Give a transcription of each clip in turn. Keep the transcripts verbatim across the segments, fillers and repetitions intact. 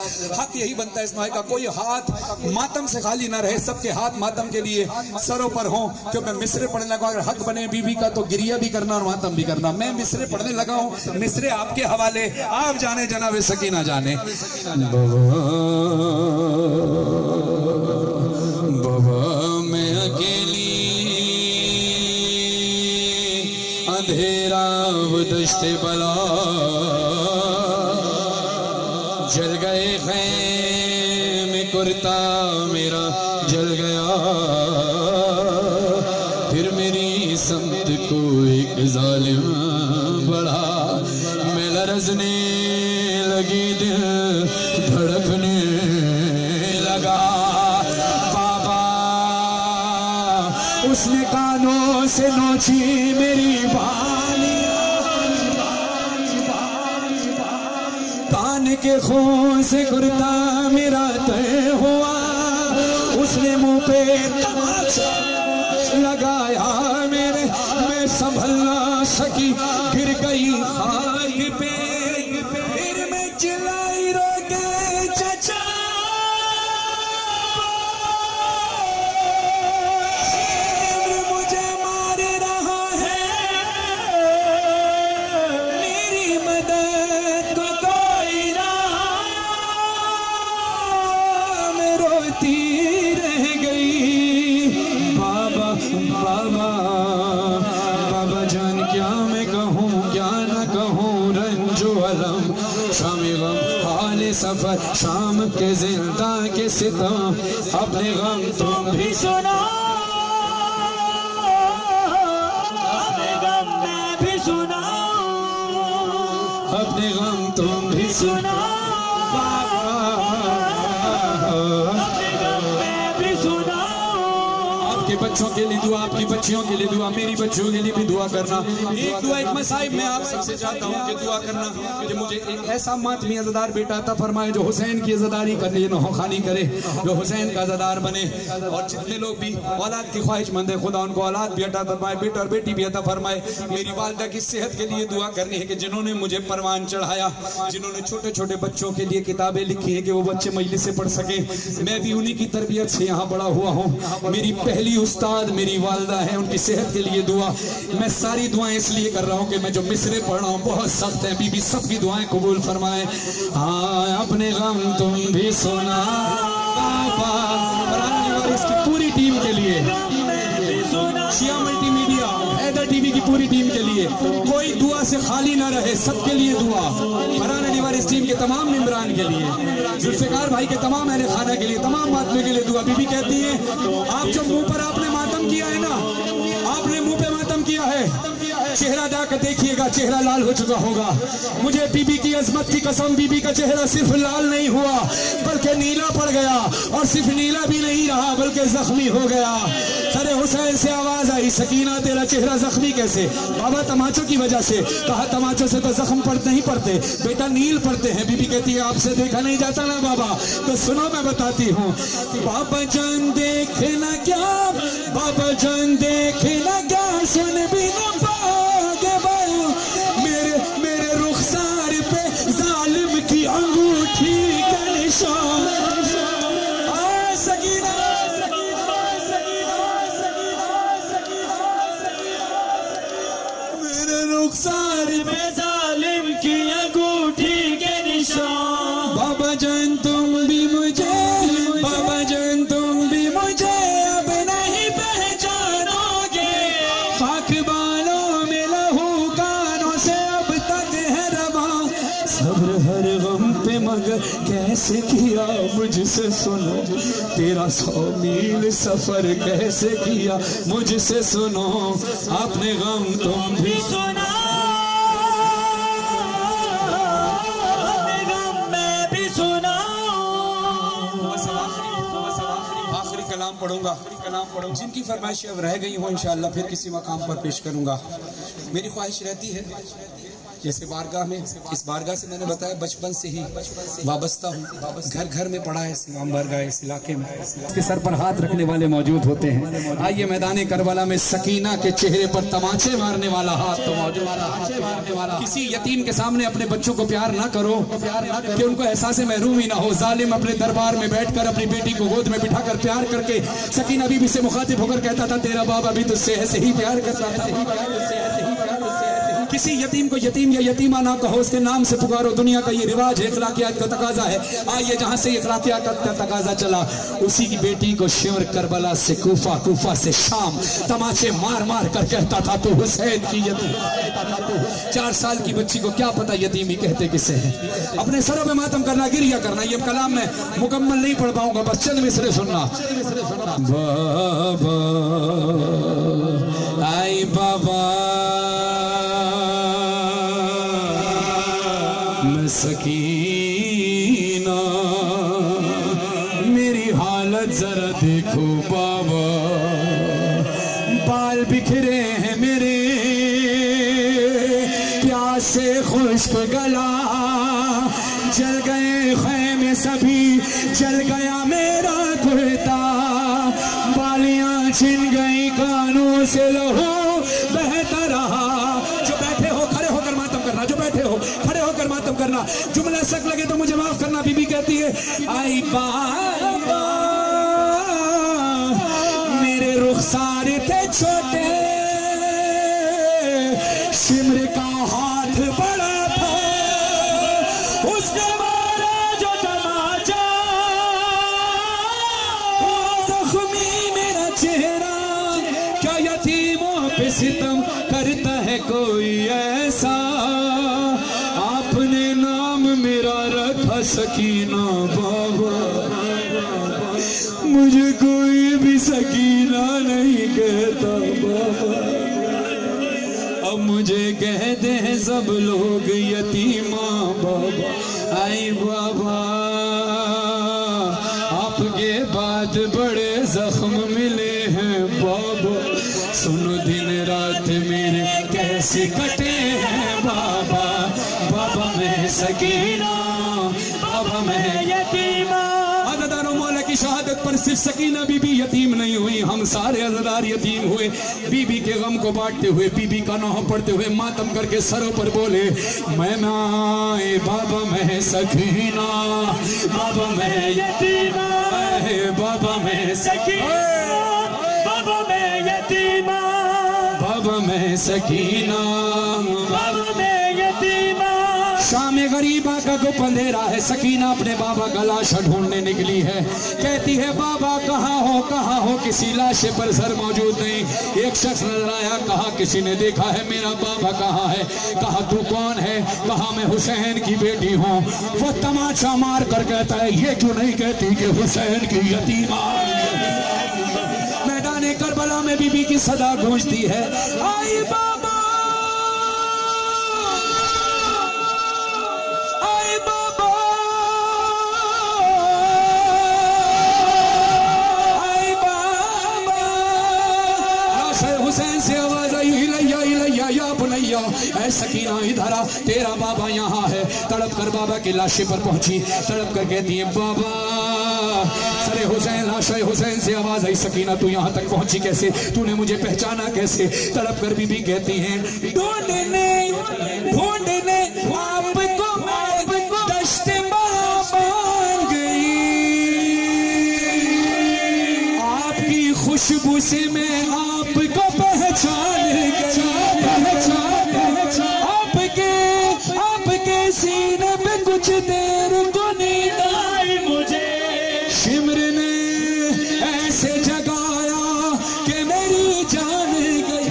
हक यही बनता है इस माह का, कोई हाथ मातम से खाली ना रहे, सबके हाथ मातम के लिए सरों पर हों। क्यों मैं मिसरे पढ़ने लगा, अगर हक बने बीबी का तो गिरिया भी करना और मातम भी करना। मैं मिसरे पढ़ने लगा हूँ, मिसरे आपके हवाले, आप जाने जनाब सकीना जाने। बाबा मैं अकेली अंधेरा वो दश्ते बला, जल गए खैमे कुर्ता मेरा जल गया, फिर मेरी समत को एक जालिम बढ़ा, मैं लरजने लगी दिल धड़कने लगा। बाबा उसने कानों से नोची मेरी बालियां, कान के खून से कुर्ता मेरा तय हुआ, उसने मुंह पे तमाचा लगाया मेरे, मैं संभल ना सकी गिर गई खाक पे, फिर मैं चिल्लाई रो के चचा मुझे मार रहा है, मेरी मदद को कोई ना, मैं रोती रह गई। बाबा बाबा बाबा जान क्या मैं कहूँ क्या न कहूँ, रंजो अलम शामी गम हाल सफर, शाम के जिंदा के सितम, अपने गम तुम भी सुना, अपने गम मैं भी सुना, अपने गम तुम भी सुना। बच्चों के लिए दुआ, आपकी बच्चियों के लिए दुआ, मेरी बच्चियों के लिए भी दुआ करना। एक दुआ एक मसाइब में आप सबसे चाहता हूँ कि दुआ करना कि मुझे एक ऐसा मातमी अज़ादार बेटा अता फरमाए जो हुसैन की अज़ादारी करने नौखानी करे, जो हुसैन का अज़ादार बने। और जितने लोग भी औलाद की ख्वाहिशमंद है खुदा उनको औलाद भी अता फरमाए, बेटा और बेटी भी अता फरमाए। मेरी वालिदा की सेहत के लिए दुआ करनी है कि जिन्होंने मुझे परवान चढ़ाया, जिन्होंने छोटे छोटे बच्चों के लिए किताबें लिखी हैं कि वो बच्चे मजलिस से पढ़ सके, मैं भी उन्हीं की तरबियत से यहाँ बड़ा हुआ हूँ। मेरी पहली उस्ताद मेरी वालिदा है, उनकी सेहत के लिए दुआ। मैं सारी दुआएं इसलिए कर रहा हूँ कि मैं जो मिसरे पढ़ रहा हूँ बहुत सख्त है, बीबी सबकी दुआएं कबूल फरमाए। हाँ अपने गम तुम भी सुना, इसकी पूरी टीम के लिए, शिया मल्टीमीडिया, हैदर टीवी की पूरी टीम के लिए, कोई दुआ से खाली ना रहे, सबके लिए दुआ। फरहान दीवार इस टीम के तमाम मेंबरान के लिए, जुल्फिकार भाई के तमाम अहले खाना के लिए, तमाम मातमी के लिए दुआ। बीबी कहती है आप जो मुंह पर आपने मातम किया है ना, आपने मुंह पे मातम किया है, चेहरा जाकर देखिएगा चेहरा लाल हो चुका होगा। मुझे बीबी की अजमत की कसम, बीबी का चेहरा सिर्फ लाल नहीं हुआ बल्कि नीला पड़ गया, और सिर्फ नीला भी नहीं रहा बल्कि जख्मी हो गया। सरे हुसैन से आवाज आई, सकीना तेरा चेहरा जख्मी कैसे? बाबा तमाचों की वजह से। कहा तमाचों से तो जख्म पड़ते नहीं पड़ते बेटा, नील पड़ते हैं। बीबी कहती है आपसे देखा नहीं जाता ना बाबा, तो सुनो मैं बताती हूँ। बाबा जान देखना क्या, बाबा जान देखना क्या, सुन भी ना पाओगे बाबू, मेरे मेरे रुखसार पे जालिम की अंगूठी का निशान। मेरे रुखसार पे जालिम की अंगूठी के निशान। बाबा जान तुम भी मुझे, बाबा जान तुम भी मुझे अब नहीं पहचानोगे, खाक बालों में लहू कानों से अब तक है रवा, सब्र हर गम पे मगर कैसे किया मुझसे सुनो, तेरा सौ मील सफर कैसे किया मुझसे सुनो, अपने गम तुम भी सुना, अपने गम मैं भी सुना। आखिरी कलाम पढ़ूंगा, कलाम पढ़ूंगा जिनकी फरमाइश अब रह गई हो इंशाअल्लाह फिर किसी मकाम पर पेश करूंगा। मेरी ख्वाहिश रहती है जैसे बारगाह में, इस बारगाह से मैंने बताया बचपन से ही वाबस्ता हूँ, घर घर में पढ़ा है इमाम बारगाह इस इलाके में। इसके सर पर हाथ रखने वाले मौजूद होते हैं। आइए मैदान करबला में सकीना के चेहरे पर तमाचे मारने वाला हाथ तो मौजूद वाला। किसी यतीम के सामने अपने बच्चों को प्यार ना करो कि उनको एहसास महरूम ही ना हो। जालिम अपने दरबार में बैठकर अपनी बेटी को गोद में बिठाकर प्यार करके सकीना बीबी से मुखातिब होकर कहता था, तेरा बाबा भी तुझसे ऐसे ही प्यार करता था। किसी यतीम को यतीम या यतीमा ना कहो, उसके नाम से पुकारो। दुनिया का ये रिवाज है, इखलाकियात का तकाजा है। आइए जहां से इखलाकियात का तकाजा चला, उसी की बेटी को शिमर करबला से कूफा, कूफा से शाम तमाचे मार मार कर कहता था, तू हुसैन की यतीम। चार साल की बच्ची को क्या पता यतीम ही कहते किसे है। अपने सरों पे मातम करना, गिरिया करना, ये कलाम में मुकम्मल नहीं पढ़ पाऊंगा, बस चंद मिसरे सुनना। बाबा आई बाबा सकीना, मेरी हालत जरा देखो बाबा। बाल बिखरे हैं मेरे, प्यास से खुश्क गला, जल गए खैमे सभी, जल गया मेरा कुर्ता। बालियां छिन गई, कानों से लहू बहता रहा। जो बैठे हो खड़े होकर मातम करना, जो बैठे हो खड़े होकर मातम करना। जुमला सक लगे तो मुझे माफ करना। बीबी कहती है, आई बाबा मेरे रुखसार थे छोटे, शिमर का हाथ बड़ा था, उसने मारा जो तमाचा, जख्मी मेरा चेहरा। क्या यतीमों पे सितम करता है कोई ऐसा, आपने नाम मेरा रखा सकीना बाबा। मुझे कोई भी सकीना नहीं कहता बाबा, अब मुझे कहते हैं सब लोग यतीमा बाबा। आई बाबा आपके बाद बड़े जख्म मिले हैं बाबा, सुनो दिन रात मेरे कैसे कटे हैं बाबा। बाबा मैं सकीना, बाबा मैं यतीमा। अज़ादारों मौला की शहादत पर सिर्फ सकीना बीबी यतीम नहीं हुई, हम सारे अज़ादार यतीम हुए। बीबी के गम को बांटते हुए, बीबी का नौह पढ़ते हुए, मातम करके सरों पर बोले, मैं नाए बाबा मैं सकीना, बाबा मैं यतीमा, बाबा मैं सकीना, बाबा मैं यतीमा, बाबा मैं सकीना, बाबा मैं यतीमा। शाम गरीबा का गुप अंधेरा है, सकीना अपने बाबा का लाशा ढूंढने निकली है। कहती है, बाबा कहाँ हो, कहाँ हो। किसी लाशे पर सर मौजूद नहीं। एक शख्स नजर आया, कहा किसी ने देखा है मेरा बाबा कहाँ है। कहा तू कौन है, कहा मैं हुसैन की बेटी हूँ। वो तमाचा मार कर कहता है, ये क्यों नहीं कहती कि हुसैन की यतीमा। मैदान करबला में बीबी की सदा गूंजती है, आई बाबा, आई बाबा, आई बाबा। हुसैन से आवाज आई, इलैया इलैया या बुनैया, ऐ सकीना इधर आ, तेरा बाबा यहाँ है। तड़प कर बाबा की लाशे पर पहुंची, तड़प कर कहती है, बाबा सरे हुसैन, लाशे हुसैन से आवाज आई, सकीना तू यहाँ तक पहुंची कैसे, तूने मुझे पहचाना कैसे। तड़प कर बीबी कहती हैं, ढूंढने ढूंढने आपको मैं दश्त बाबान गई, आपकी खुशबू से मैं आपको पहचान गई, पहचान आपके आपके सीने पे कुछ देर को नींद आई मुझे। शिमर ने ऐसे जगाया कि मेरी जान गई।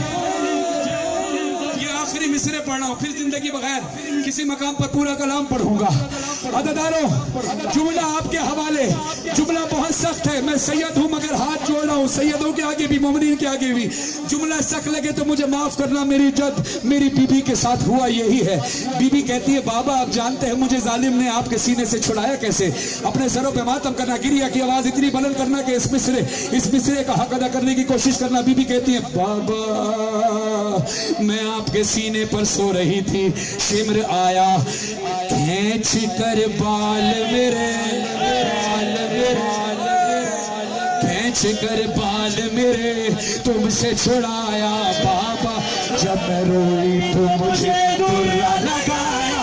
ये आखिरी मिसरे पढ़ रहा हूँ, फिर जिंदगी बगैर किसी मकाम पर पूरा कलाम पढ़ूंगा। अदादारों, जुमला आपके हवाले। जुमला बहुत सख्त है, मैं सैयद हूं मगर हाथ जोड़ रहा हूं, सैयदों के आगे भी मोमिनीन के आगे भी। जुमला सख्त लगे तो मुझे माफ करना। मेरी जद मेरी बीबी के साथ हुआ यही है। बीबी कहती है बाबा आप जानते हैं मुझे जालिम ने आपके सीने से छुड़ाया कैसे। अपने सरों पे मातम करना, गिरिया की आवाज इतनी बुलंद करना कि इस मिसरे इस मिसरे का हक अदा करने की कोशिश करना। बीबी कहती है बाबा मैं आपके सीने पर सो रही थी, शिमर आया खींच कर बाल मेरे, बाल मेरे खींच कर बाल मेरे तुमसे छुड़ाया बाबा। जब मैं रोई तो मुझे बुरा लगाया।